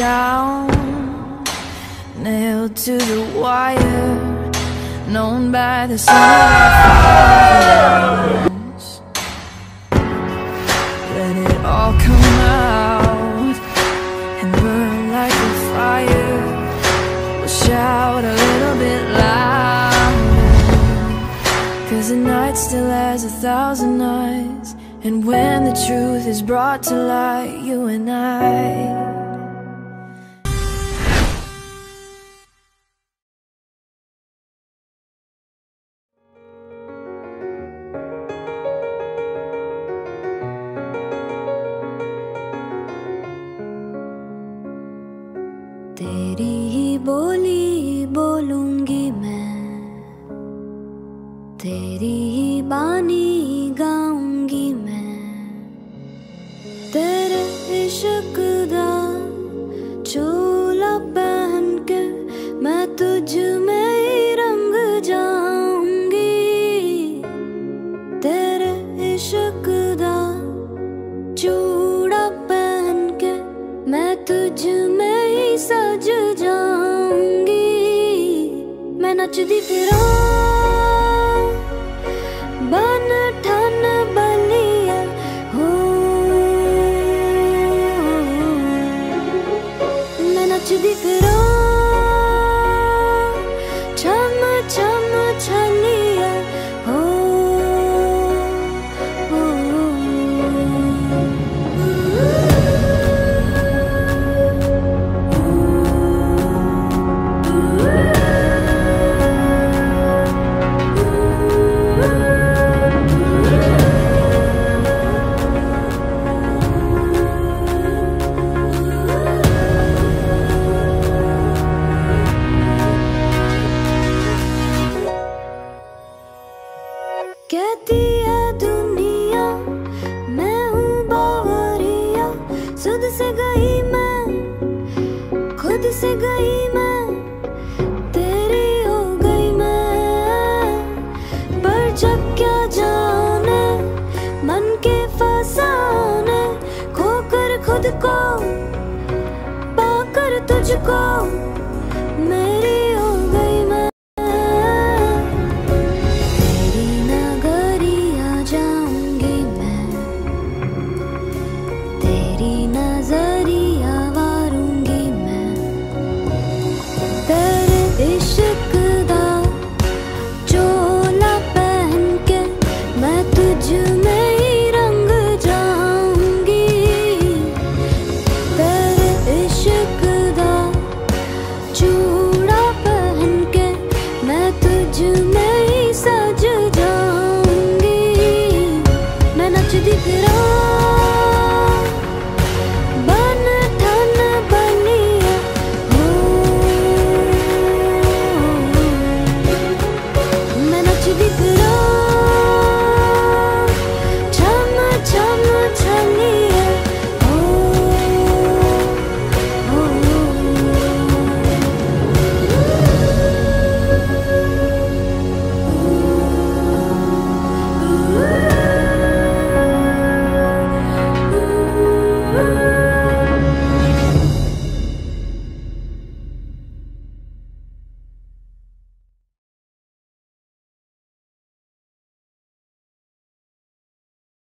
town, nailed to the wire, known by the sound of violence. Let it all come out and burn like a fire. We'll shout a little bit louder, 'cause the night still has 1,000 eyes. And when the truth is brought to light, you and I. तेरी ही बोली बोलूंगी मैं, तेरी ही बानी गाऊंगी मैं। तेरे इश्क दा चोला पहन के मैं तुझ में ही रंग जाऊंगी। तेरे इश्क दा चूड़ा पहन के मैं तुझ में ही सज जाऊंगी। मैं नचदी फिरा बन ठन बलिया हो, मैं नचदी फिरा छम छम छलिया हो, हो।